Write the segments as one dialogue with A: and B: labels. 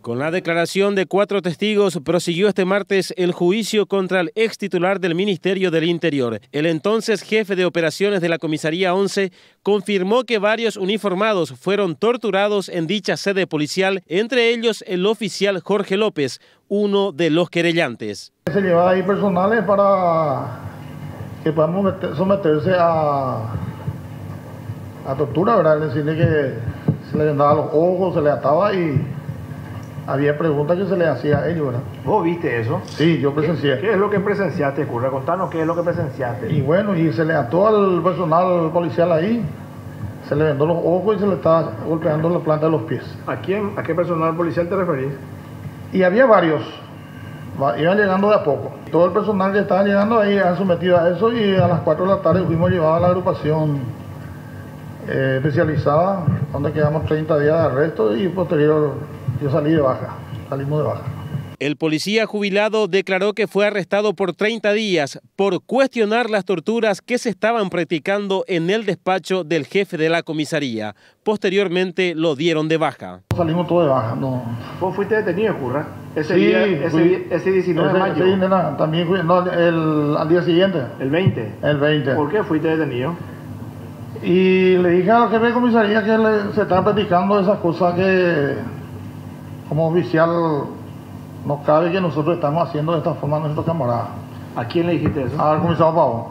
A: Con la declaración de 4 testigos, prosiguió este martes el juicio contra el ex titular del Ministerio del Interior. El entonces jefe de operaciones de la Comisaría 11 confirmó que varios uniformados fueron torturados en dicha sede policial, entre ellos el oficial Jorge López, uno de los querellantes.
B: Se llevaba ahí personales para que podamos someterse a tortura, ¿verdad? Es decir, que se le vendaba los ojos, se le ataba y había preguntas que se le hacía a ellos, ¿verdad?
C: ¿Vos viste eso?
B: Sí, yo presencié.
C: ¿Qué es lo que presenciaste, Curra? Contanos qué es lo que presenciaste.
B: Y bueno, y se le ató al personal policial ahí, se le vendó los ojos y se le estaba golpeando la planta de los pies.
C: ¿A qué personal policial te referís?
B: Y había varios, iban llegando de a poco. Todo el personal que estaba llegando ahí han sometido a eso y a las 4 de la tarde fuimos llevados a la agrupación especializada, donde quedamos 30 días de arresto y posterior yo salimos de baja.
A: El policía jubilado declaró que fue arrestado por 30 días por cuestionar las torturas que se estaban practicando en el despacho del jefe de la comisaría. Posteriormente lo dieron de baja.
B: Salimos todos de baja, no.
C: ¿Vos fuiste detenido, Curra? Ese 19 de mayo.
B: También fui, no, al día siguiente.
C: ¿El 20?
B: El 20.
C: ¿Por qué fuiste detenido?
B: Y le dije al jefe de comisaría que se estaban practicando esas cosas que como oficial no cabe que nosotros estamos haciendo de esta forma a nuestros camaradas.
C: ¿A quién le dijiste eso?
B: Al comisario Pavón.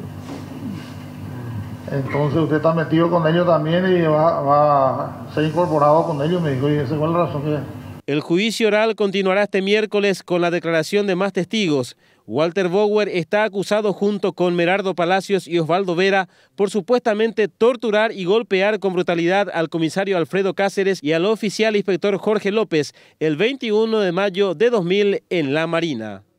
B: Entonces usted está metido con ellos también y va a ser incorporado con ellos, me dijo, y esa fue la razón que...
A: El juicio oral continuará este miércoles con la declaración de más testigos. Walter Bauer está acusado junto con Merardo Palacios y Osvaldo Vera por supuestamente torturar y golpear con brutalidad al comisario Alfredo Cáceres y al oficial inspector Jorge López el 21 de mayo de 2000 en La Marina.